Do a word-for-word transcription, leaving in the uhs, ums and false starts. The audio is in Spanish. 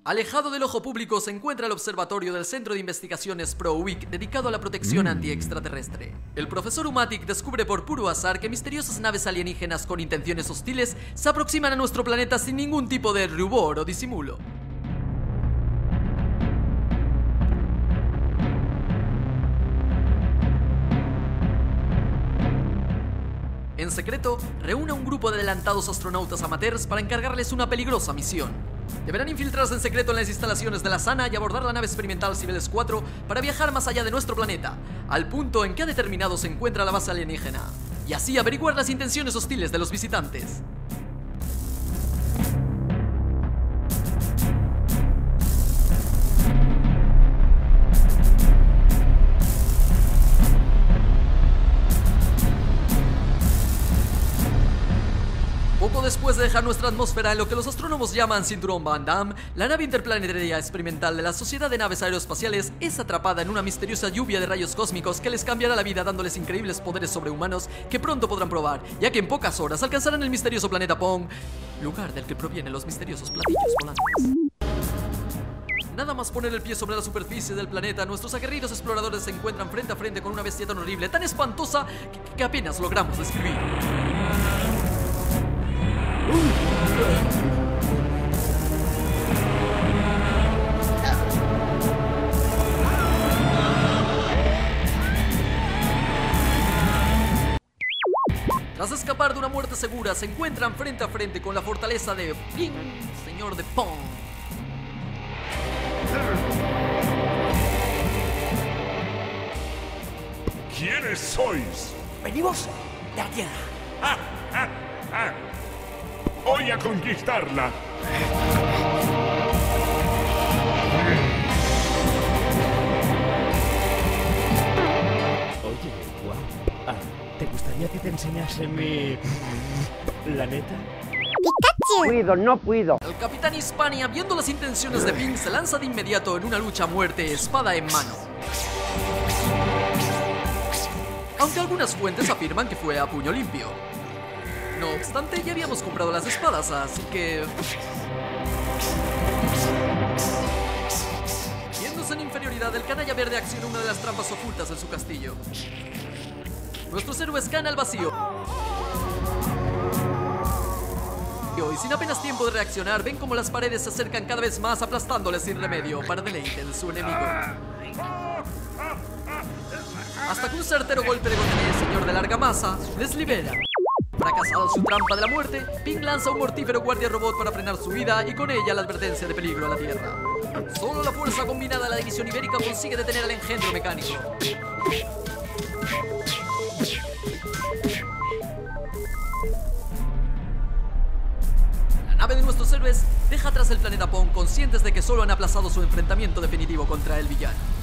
Alejado del ojo público se encuentra el observatorio del Centro de Investigaciones ProWeek dedicado a la protección anti-extraterrestre. El profesor Umatic descubre por puro azar que misteriosas naves alienígenas con intenciones hostiles se aproximan a nuestro planeta sin ningún tipo de rubor o disimulo. En secreto, reúne a un grupo de adelantados astronautas amateurs para encargarles una peligrosa misión. Deberán infiltrarse en secreto en las instalaciones de la Sana y abordar la nave experimental Cibeles cuatro para viajar más allá de nuestro planeta, al punto en que ha determinado se encuentra la base alienígena, y así averiguar las intenciones hostiles de los visitantes. Poco después de dejar nuestra atmósfera en lo que los astrónomos llaman Cinturón Van Damme, la nave interplanetaria experimental de la Sociedad de Naves Aeroespaciales es atrapada en una misteriosa lluvia de rayos cósmicos que les cambiará la vida dándoles increíbles poderes sobrehumanos que pronto podrán probar, ya que en pocas horas alcanzarán el misterioso planeta Pong, lugar del que provienen los misteriosos platillos volantes. Nada más poner el pie sobre la superficie del planeta, nuestros aguerridos exploradores se encuentran frente a frente con una bestia tan horrible, tan espantosa, que, que apenas logramos describir. Tras escapar de una muerte segura, se encuentran frente a frente con la fortaleza de Ping, señor de Pong. ¿Quiénes sois? Venimos de la Tierra. ¡Ah, ah, ah! Voy a conquistarla. Oye, guau. Ah, ¿te gustaría que te enseñase mi planeta? ¡Pikachu! Puedo, no puedo. El capitán Hispania, viendo las intenciones de Ping, se lanza de inmediato en una lucha a muerte, espada en mano. Aunque algunas fuentes afirman que fue a puño limpio. No obstante, ya habíamos comprado las espadas, así que... Viéndose en inferioridad, el canalla verde acciona una de las trampas ocultas en su castillo. Nuestros héroes caen al vacío. Y sin apenas tiempo de reaccionar, ven como las paredes se acercan cada vez más, aplastándoles sin remedio para deleite de su enemigo. Hasta que un certero golpe de gotelé, señor de larga masa, les libera. Fracasado su trampa de la muerte, Ping lanza un mortífero guardia robot para frenar su vida y con ella la advertencia de peligro a la Tierra. Solo la fuerza combinada de la división ibérica consigue detener al engendro mecánico. La nave de nuestros héroes deja atrás el planeta Pong, conscientes de que solo han aplazado su enfrentamiento definitivo contra el villano.